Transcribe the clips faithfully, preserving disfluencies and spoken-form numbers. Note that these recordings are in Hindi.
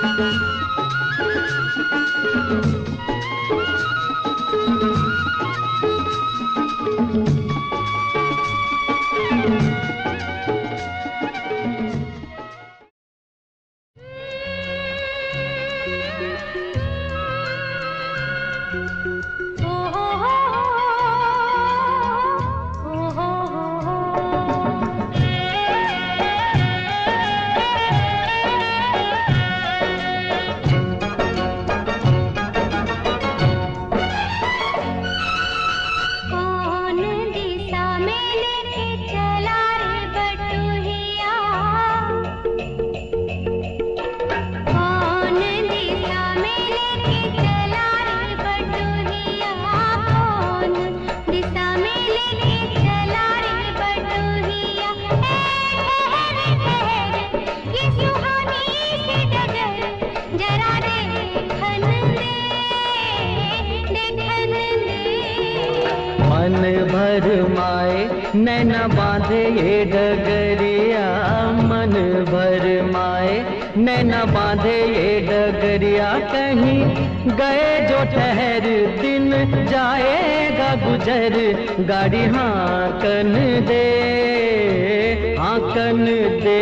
नैना बांधे ये डगरिया, मन भर माए नैना बांधे ये डगरिया। कहीं गए जो ठहर दिन जाएगा गुजर, गाड़ी हांकन दे हांकन दे।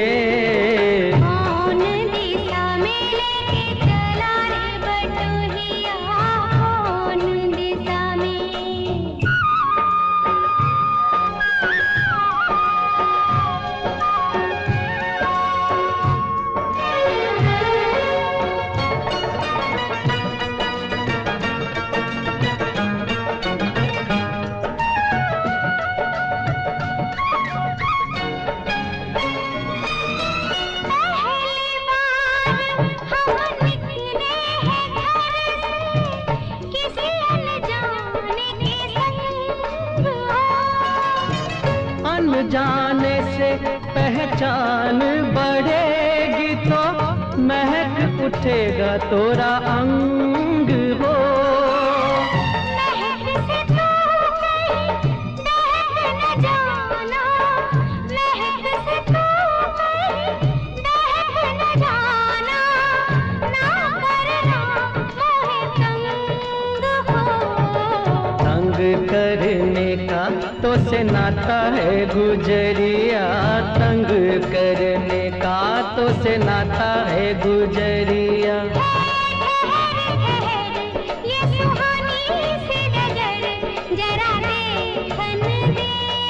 जाने से पहचान बढ़ेगी तो महक उठेगा तोरा अंग हो। महक से तो कहीं दहक न जाना, महक से तो कहीं दहक न जाना, ना करना मोहे तंग हो। तंग करने का तो से नाता है गुजरिया, तंग करने का तो से नाता है गुजरिया। ये सुहानी सी नजर जरा देखन दे,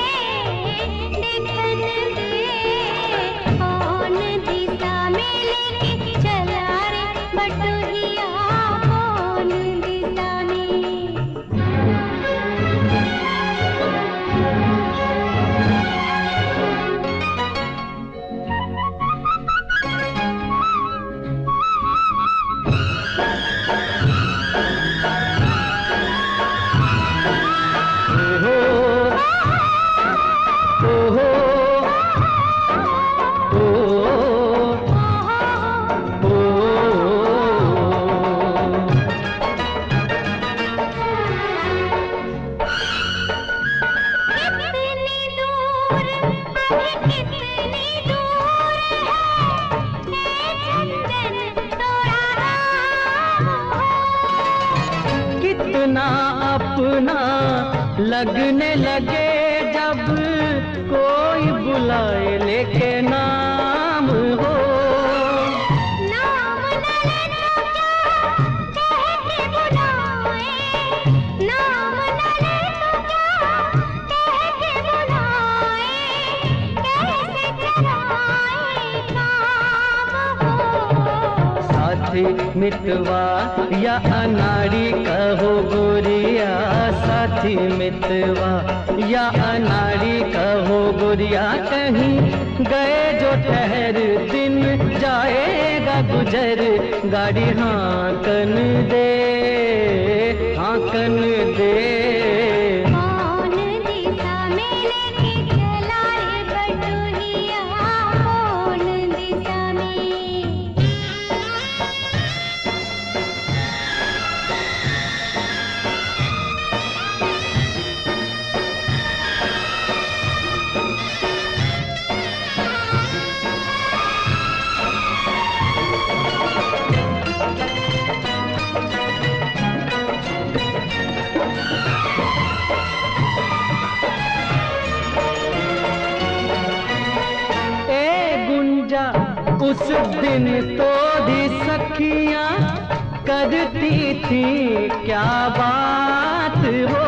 देखन दे। कौन दिशा में लेके चला रे बटुहिया, कौन दिशा में। कितना अपना लगने लगे जब कोई बुलाए लेके नाम हो। नाम न ले तो क्या कह के बुलाए, नाम न ले तो क्या कह के बुलाए, कैसे चलाए काम हो। साथी मितवा या अनाड़ी कहो गोरिया, साथी मितवा या अनाड़ी कहो गोरिया। कहीं गए जो ठहर दिन जाएगा गुजर, गाड़ी हांकन दे हांकन दे। कौन दिशा में लेके चला रे बटुहिया, कौन दिशा में। उस दिन तोड़ी सखियां करती थी क्या बात हो।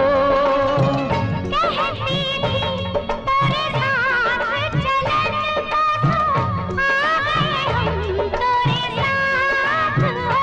कहती थी तेरे साथ चलन बसो, आ गए हम तेरे साथ हो।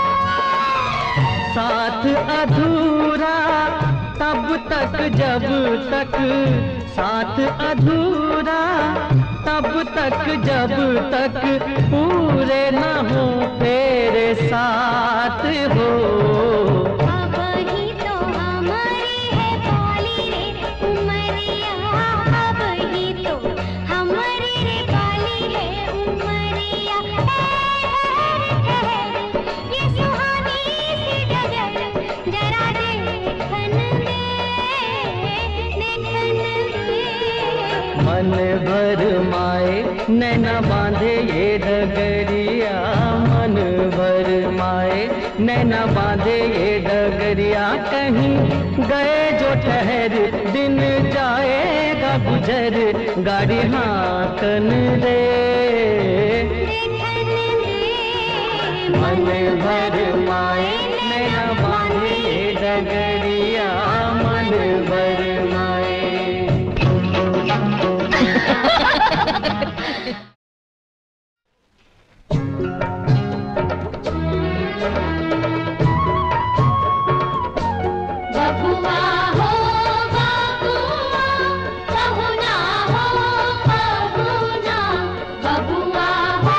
साथ अधूरा तब तक जब तक, साथ अधूरा तब तक जब तक पूरे न हो तेरे साथ हो। अब ही तो हमारी है काली रे उमरिया, अब ही तो हमारी रे काली है उमरिया। ठहर ठहर ये सुहानी सी डगर, जरा देखन दे देखन दे। मन भर माए नैना बांधे ये डगरिया, मन भर माए नैना बांधे ये डगरिया। कहीं गए जो ठहर दिन जाएगा गुजर, गाड़ी हाकन दे देखन दे। मन भर माए नैना बांधे ये डगरिया, मन भर माए। बबुआ हो बबुआ, कहुना हो कहुना, बबुआ हो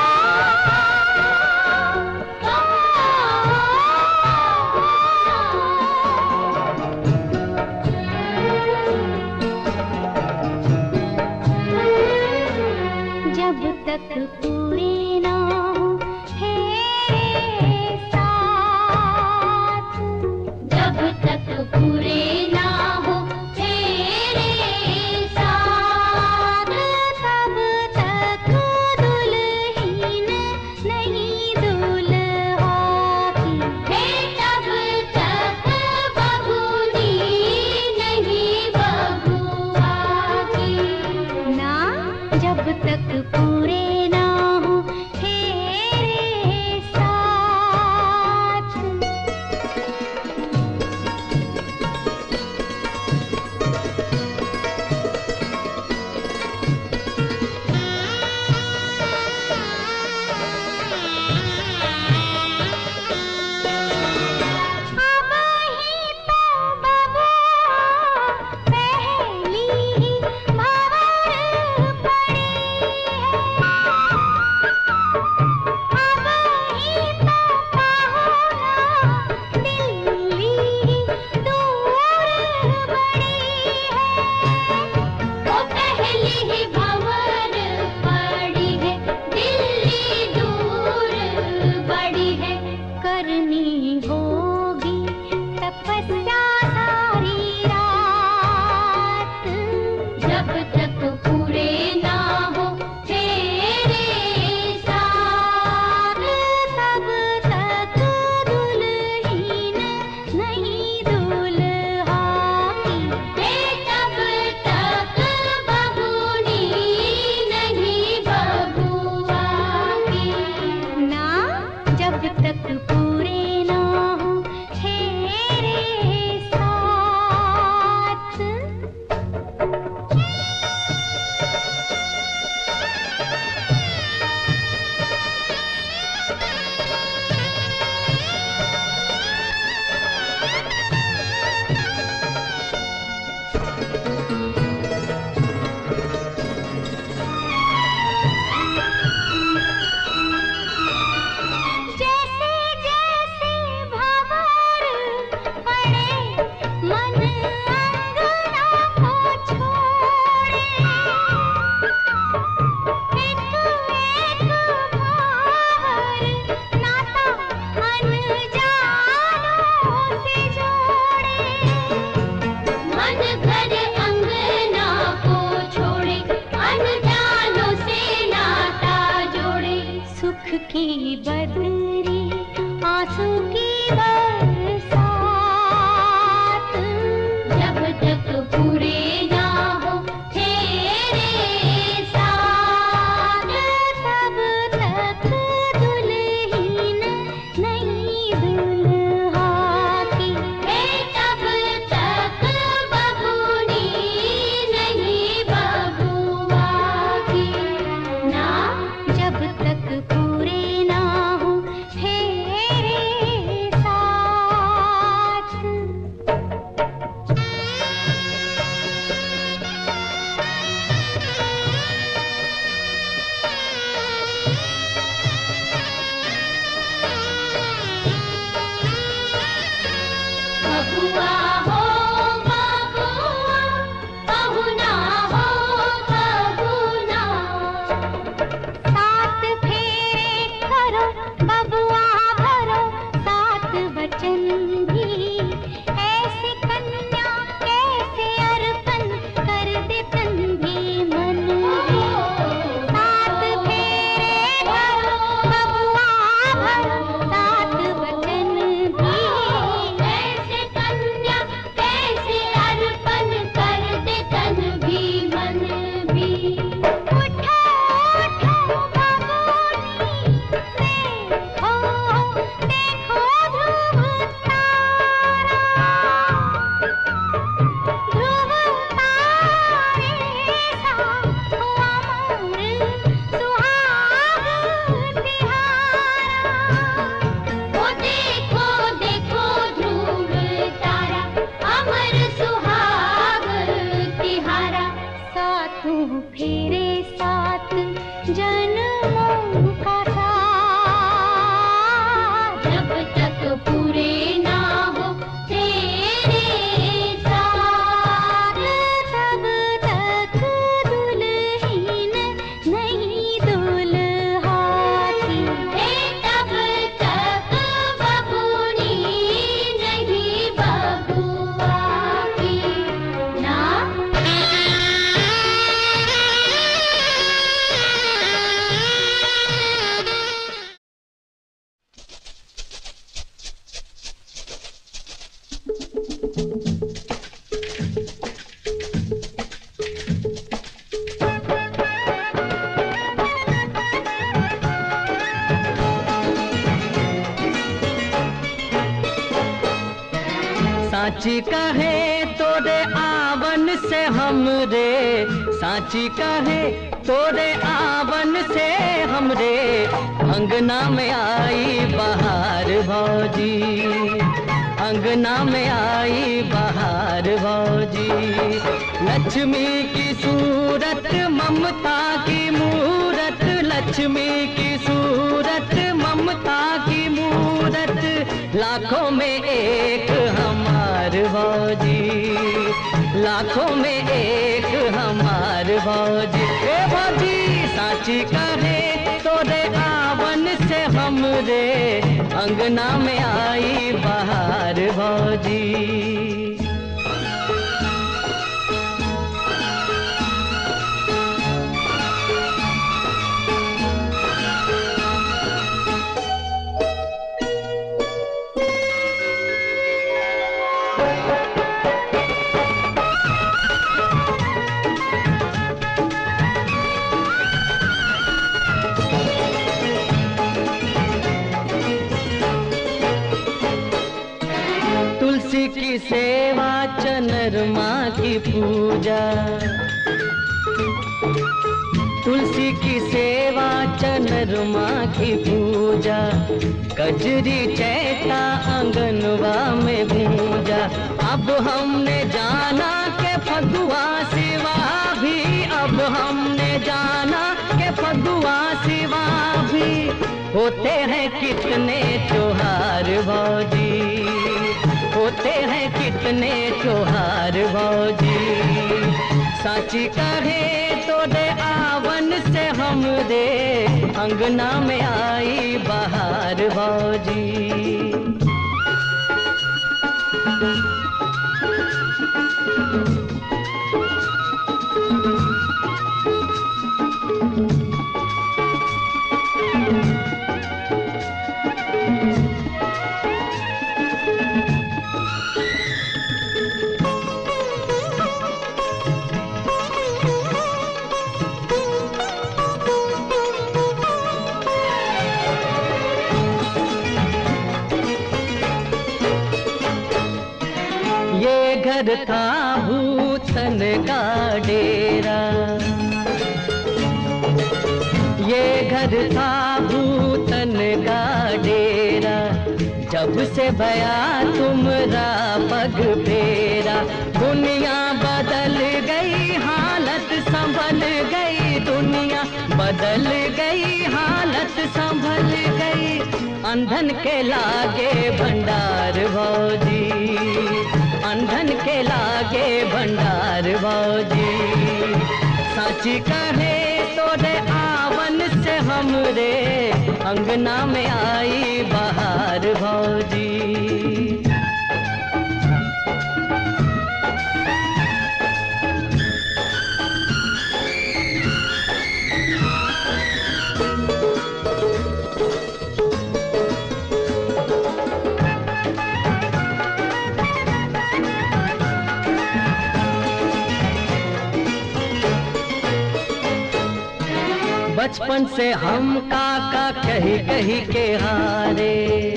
जब तक पूरे ना हो तेरे साथ, जब तक पूरे ना हो तेरे साथ, तब तक दुल्हन नहीं दुल्हा की, हे तब तक बबूनी नहीं बबुआ की। ना जब तक पूरे ना हो तेरे साथ। अब ही तो बबुआ पहली ही भंवर पड़ी है। अब ही तो पहुना दिल्ली दूर बड़ी है। वो पहली ही भंवर पड़ी है, दिल्ली दूर बड़ी है। करनी होगी तपस्या सारी रात, जब तक पूरे ना हो तेरे साथ, तब तक दुल्हन नहीं दुल्हा की, हे तब तक बबूनी नहीं बबुआ की। ना जब तक पूरे ना हो तेरे साथ। जैसे जैसे भंवर पड़े मन अंगना को छोड़े, एक एक भंवर नाता अनजानों से जोड़े। मन घर अंगना को छोड़े, अनजानों से नाता जोड़े। सुख की बदरी आंसू की बरसात, जब तक पूरे ना हो तेरे साथ, तब तक साची कहे तोरे आवन से हमरे, साची कहे तोरे आवन से हमरे, अंगना में आई बहार भौजी, अंगना में आई बहार भौजी। लक्ष्मी की सूरत ममता की मूरत, लक्ष्मी की सूरत ममता की मूरत, लाखों में एक हमार भौजी, लाखों में एक हमार भौजी। ए भौजी साची कहे तोरे आवन से हमरे, अंगना में आई बहार भौजी। तुलसी की सेवा चनरमा की पूजा, तुलसी की सेवा चनरमा की पूजा, कजरी चैता आंगनवा में गूंजा। अब हमने जाना के फगुआ सिवा भी, अब हमने जाना के फगुआ सिवा भी, होते हैं कितने त्योहार भौजी, होते हैं कितने त्योहार भौजी। साची कहे तोरे आवन से हमरे, अंगना में आई बहार भौजी। ये घर था भूतन का डेरा, ये घर था भूतन का डेरा, जब से भया तुमरा पग फेरा। दुनिया बदल गई हालत संभल गई, दुनिया बदल गई हालत संभल गई। अंधन के लागे भंडार भौजी, अंधन के लागे भंडार भौजी। साची कहे तोरे आवन से हमरे, अंगना में आई बहार भौजी। बचपन से हम काका कही कही के हारे,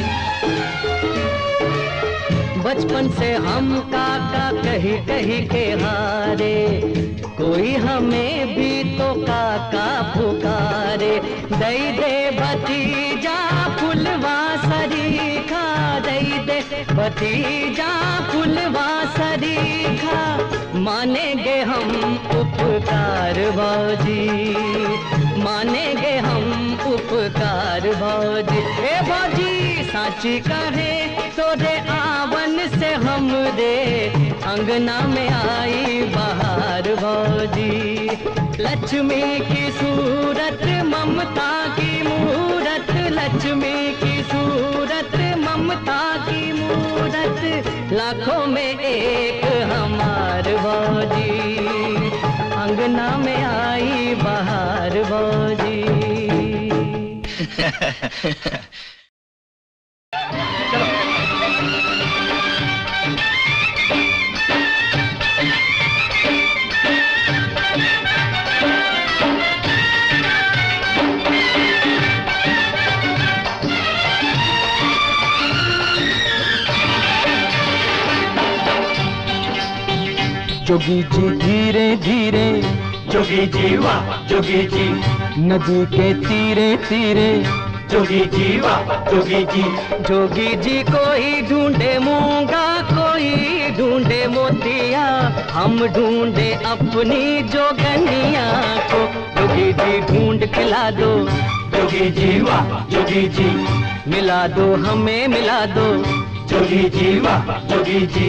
बचपन से हम काका कही कही के हारे। कोई हमें भी तो काका पुकारे, दई दे भतीजा फुलवा सरीखा, दई दे भतीजा फुलवा सरीखा। मानेंगे हम उपकार भौजी, मानेंगे हम उपकार भौजी। ए भौजी साची कहे तोरे आवन से हमरे, अंगना में आई बहार भौजी। लक्ष्मी की सूरत ममता की मूरत, लक्ष्मी की सूरत ममता की मूरत, लाखों में एक हमार भौजी, अंगना में आई बहार भौजी। जोगी जी धीरे धीरे, जोगी जी वाह जोगी जी, नदी के तीरे तीरे, जोगी जी वाह जोगी जी। जोगी जी कोई ढूंढे मूंगा, कोई ढूंढे मोतिया, हम ढूंढे अपनी जोगनिया को। जोगी जी ढूंढ खिला दो, जोगी जी वाह जोगी जी, मिला दो हमें मिला दो, जोगी जी वाह जोगी जी।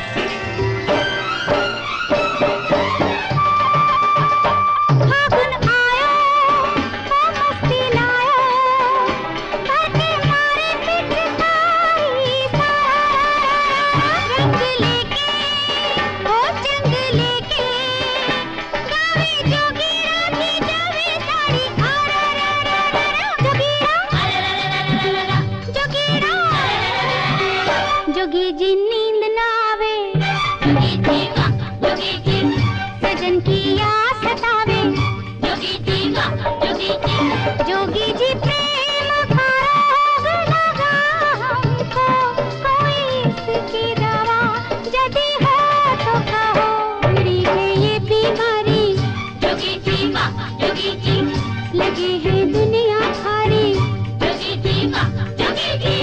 जोगी जी नींद ना आवे, जोगी जी वाह जोगी जी, सजन की याद सतावे, जोगी जी वाह जोगी जी। जोगी जी प्रेम का रोग लगा हमको, कोई इसकी दवा यदि हो तो कहो, बुरी है ये बीमारी, जोगी जी वाह जोगी जी, लगी है दुनिया भारी, जोगी जी वाह जोगी जी।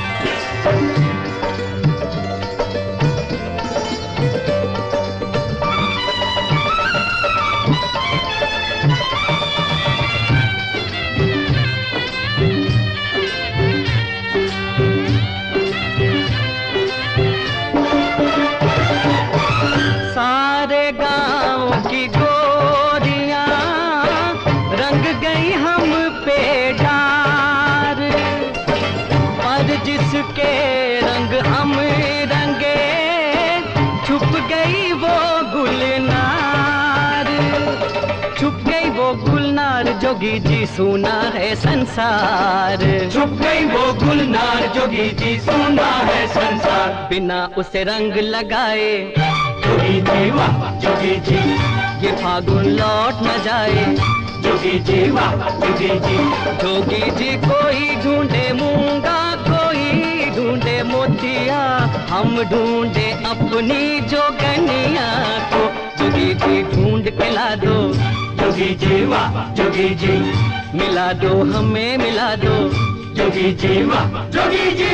सारे गांव की गोरियां रंग गई हम पे डार, पर जिसके रंग हम रंगे छुप गई वो गुलनार, छुप गई वो गुलनार। जोगी जी सुना है संसार, छुप गई वो गुलनार, जोगी जी सुना है संसार, बिना उसे रंग लगाए, जोगी जी वाह जोगी जी, ये फागुन लौट न जाए, जोगी जी वाह जोगी जी। जोगी जी कोई ढूंढे मूंगा, कोई ढूंढे मोतिया, हम ढूंढे अपनी जोगनिया को। जोगी जी ढूंढ के ला दो, जोगी जी वाह जोगी जी, मिला दो हमें मिला दो, जोगी जी वाह जोगी जी।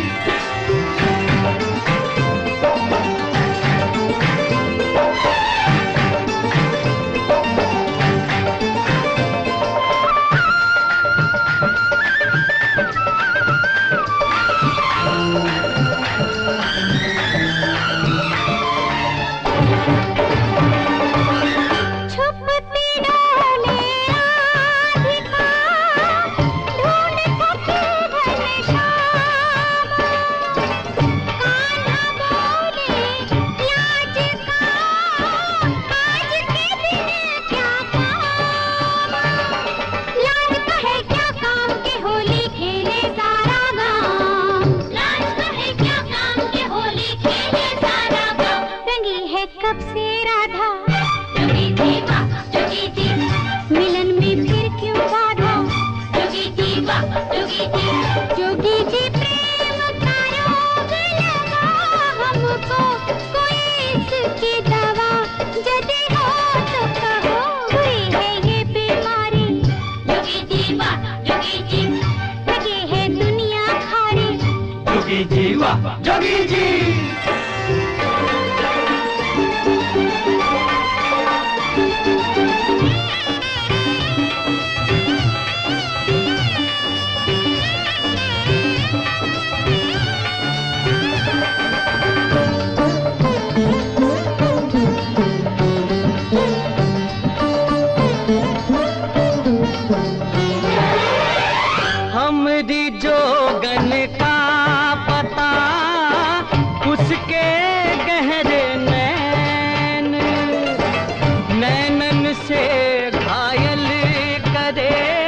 कब से राधा, जोगी जी वाह जोगी जी, मिलन में फिर क्यों बाधा, जोगी जी वाह जोगी जी। जोगी जी प्रेम का रोग लगा हमको, कोई इसकी दवा यदि हो तो कहो, बुरी है ये बीमारी, जोगी जी वाह जोगी जी, लगी है दुनिया भारी, जोगी जी वाह जोगी जी। हमरी जोगन का पता उसके गहरे नैन, नैनन से घायल करे,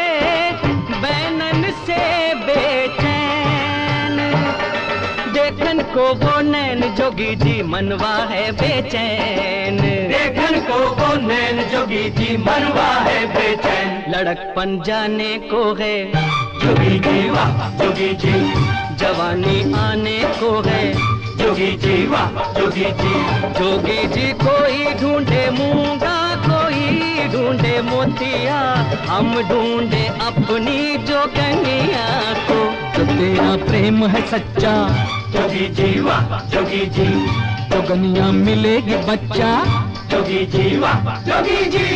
बैनन से बेचैन, देखन को वो नैन जोगी जी मनवा है बेचैन, देखन को वो नैन जोगी जी मनवा है बेचैन, लड़कपन जाने को है, जोगी जी वाह जोगी जी, जवानी आने को है, जोगी जी वाह जोगी जी। जोगी जी कोई ढूंढे मूंगा, कोई ढूंढे मोतिया, हम ढूंढे अपनी जोगनिया को। तो तेरा प्रेम है सच्चा, जोगी जी वाह जोगी जी। जोगनिया मिलेगी बच्चा, जोगी जी वाह जोगी जी।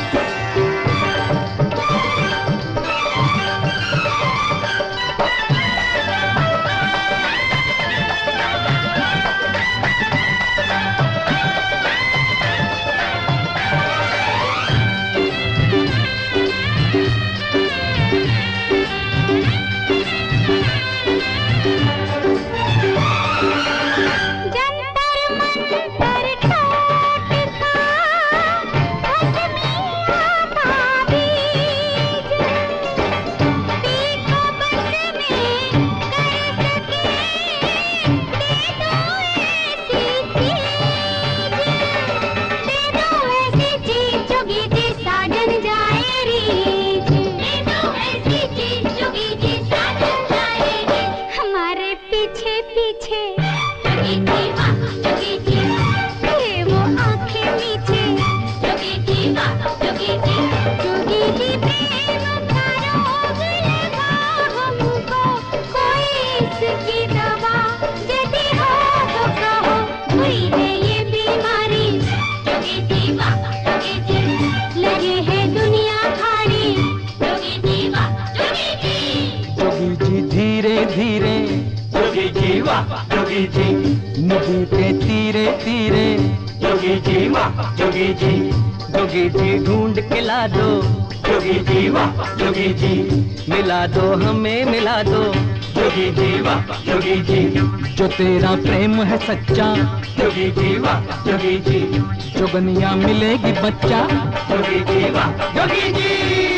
जोगी जी नदी के तीरे तीरे, जोगी जी वाह जोगी जी। जोगी जी ढूंढ के ला दो, जोगी जी वाह जोगी जी। मिला दो हमें मिला दो, जोगी जी वाह जोगी जी। जो तेरा प्रेम है सच्चा, जोगी जी वाह जोगी जी। जोगनिया मिलेगी बच्चा, जोगी जी वाह जोगी जी।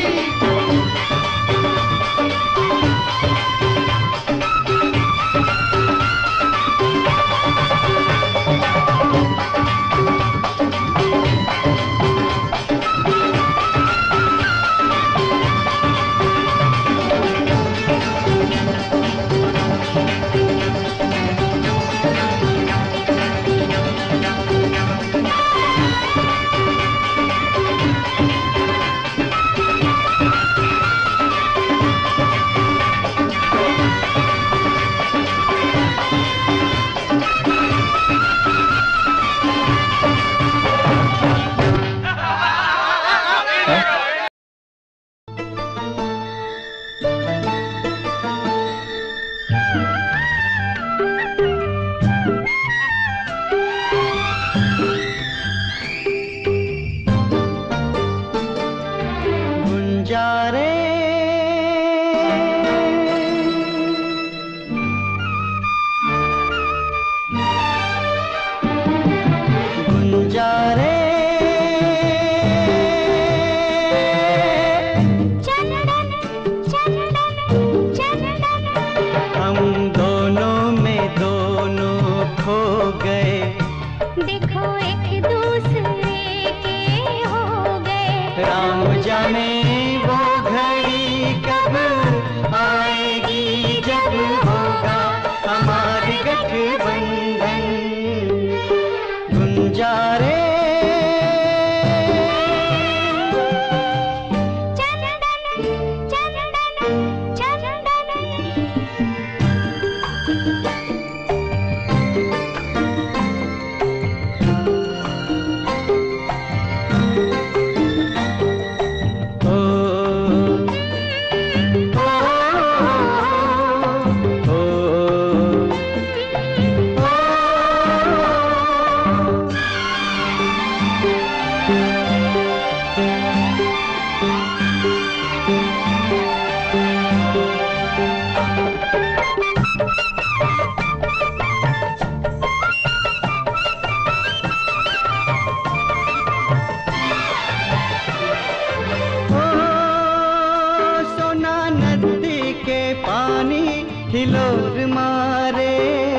हिलोर मारे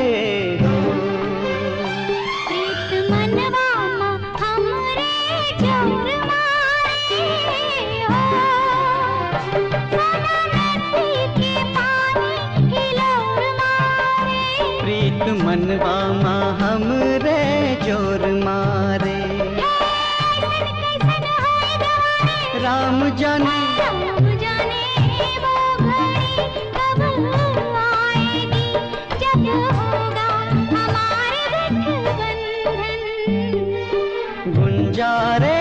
हो प्रीत मनवा हमरे जोर मारे हो सोना नदी के पानी हिलोर मारे प्रीत गीत मनवा मा हमरे जोर मारे। राम जाने राम जाने वो घड़ी कब आएगी, जब होगा हमारे गठबंधन। गुंजारे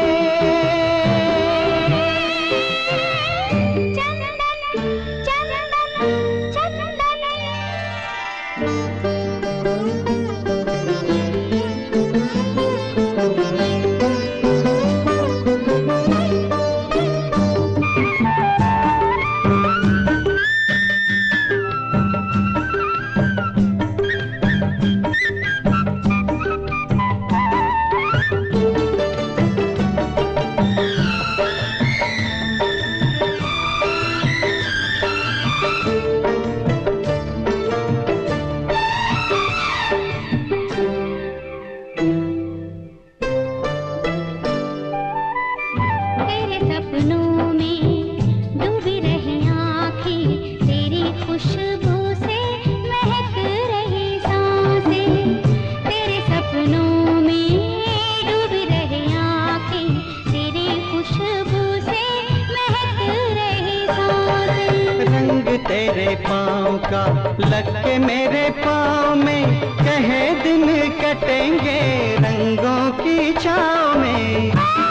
तेरे पाँव का लग के मेरे पाँव में, कहे दिन कटेंगे रंगों की छाँव में।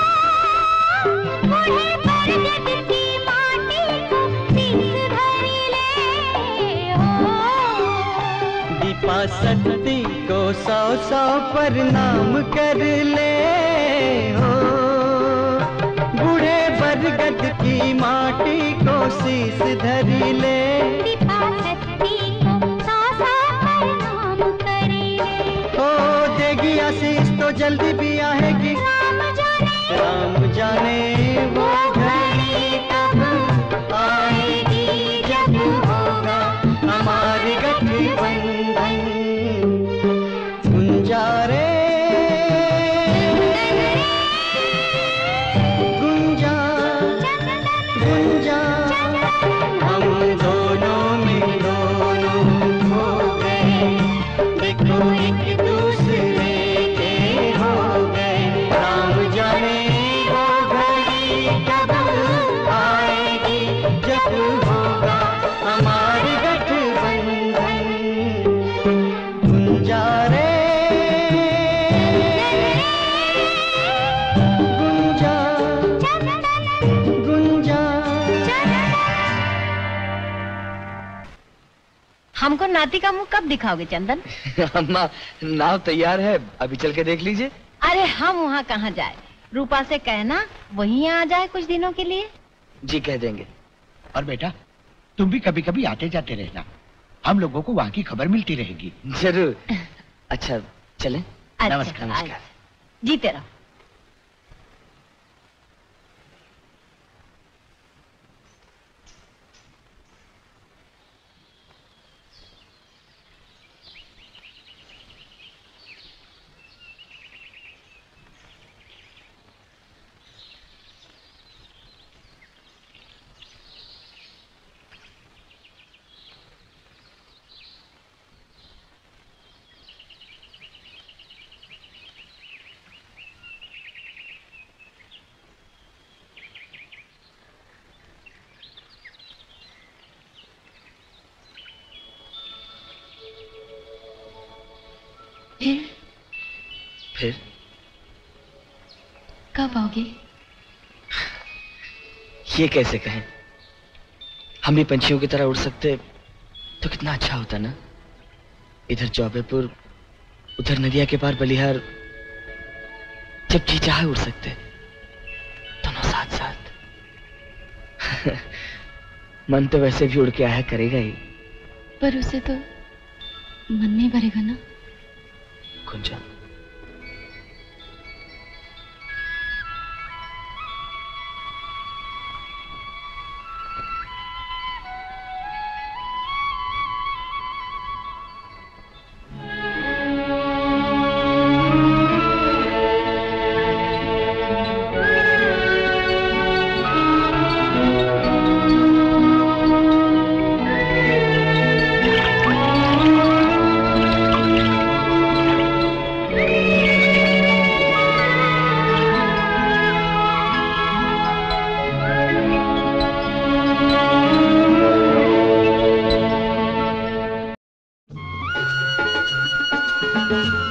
दीपा सती को सौ सौ प्रणाम कर ले हो, बूढ़े बरगद की माटी को शीश धर ले। दीपा सती को सौ सौ प्रणाम करे। ओ देगी आशीष तो जल्दी भी आएगी। राम जाने राम जाने वो घड़ी कब आएगी, जब होगा हमारी गठबंधन। गुंजारे गुंजा गुंजा हम दोनों में दोनों हो गए, देखो एक दूसरे के हो गए। राम जाने वो घड़ी कब आएगी, जब होगा हमारी गठबंधन। गुंजारे गुंजा गुंजा। हमको नाती का मुंह कब दिखाओगे चंदन? अम्मा नाव तैयार है, अभी चल के देख लीजिए। अरे हम वहाँ कहाँ जाए, रूपा से कहना वहीं आ जाए कुछ दिनों के लिए। जी कह देंगे। और बेटा तुम भी कभी कभी आते जाते रहना, हम लोगों को वहाँ की खबर मिलती रहेगी। जरूर। अच्छा चलें। अच्छा, नमस्कार नमस्कार। अच्छा। जीते रहो। फिर फिर कब आओगे? ये कैसे कहें, हम भी पंछियों की तरह उड़ सकते तो कितना अच्छा होता ना। इधर चौबेपुर, उधर नदिया के पार बलिहार, जब जी चाहे उड़ सकते दोनों साथ साथ। मन तो वैसे भी उड़ के आया करेगा ही, पर उसे तो मन नहीं भरेगा ना। कुंजा है